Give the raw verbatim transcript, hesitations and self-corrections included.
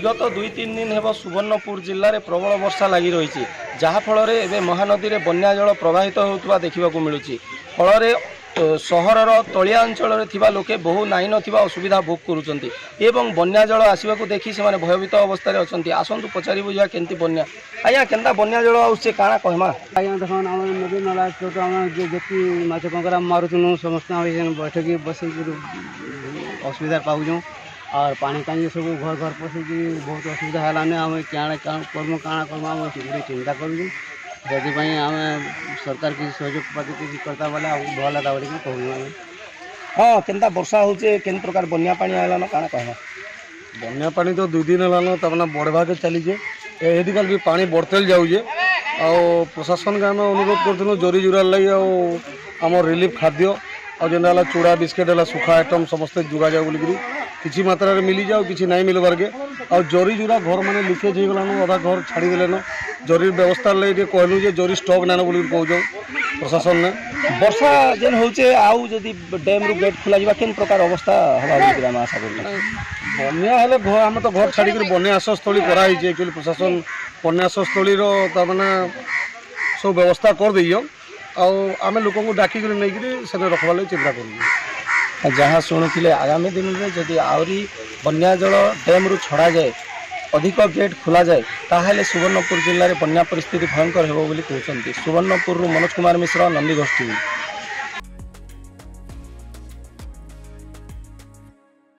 गत दुई तीन दिन हेब सुवर्णपुर जिले में प्रबल वर्षा लगी रही जहाँफल एवं महानदी में बन्या जल प्रवाहित होता देखा मिलूँ फल सहर तलिया अंचल लोके बहु नाई ना असुविधा भोग करुँच बन्या जल आसवा देखी से भयभीत अवस्था अच्छा आसतु पचारि बुझा केमती बन्या आज्ञा केन्ता बन्या जल आसे काଣା कहमा आज्ञा देख नदी नाला छोट जी माछ कंकरा मारुचुन समस्त बैठक बस असुविधा पाऊँ और पानी कहीं सब घर घर पशिकी बहुत असुविधा है आम क्या कर्म काଣା कर्म आम चिंता करूँ से आम सरकार की सहयोग पाती किसी करता बेले भल था बोल कहूँ। हाँ केन्ता वर्षा होचे केन प्रकार बन्या पानी आलान काଣା कहमा बन्या पानी तो दुई दिन है तमाने बढ़वा के चलीजे एदिकाल भी पानी बढ़ते जाऊे आ प्रशासन के आम अनुरोध करूँ जोरी जुरा लगे आम रिलीफ खाद्य और जेनला चूड़ा बिस्केट है सुखा आइटम समस्ते जुगा जाए बोलिकी किसी मात्रा रे मिली जाओ किसी नहीं मिलबार के और जोरी जुरा घर माने लिकेज हो गलान अधा घर छाड़ी देलेन जोरी व्यवस्था लगे कहलु जे जोरी स्टॉक नान बोल कहूँ प्रशासन ने वर्षा जेन होचे आउ जदि डैम रु गेट खोला जिबा केन प्रकार अवस्था हवा ग्राम आशा कर बन्या हेले आम तो घर छाड़ी बन्या आश्रयस्थली कराई एक्चुअली प्रशासन बन्या आश्रयस्थली माने सब व्यवस्था कर दैयो आम लोक डाक नहीं रखवा लगे चिंता कर जहाँ शुणुले आगामी दिन में जदि आहरी बन्या जल डैम रु छड़ा जाए अधिक गेट खोला जाए ताहले सुवर्णपुर जिले में बन्या परिस्थिति भयंकर होबो बोली कहउछन्ति। सुवर्णपुर मनोज कुमार मिश्र नंदीघोष टीवी।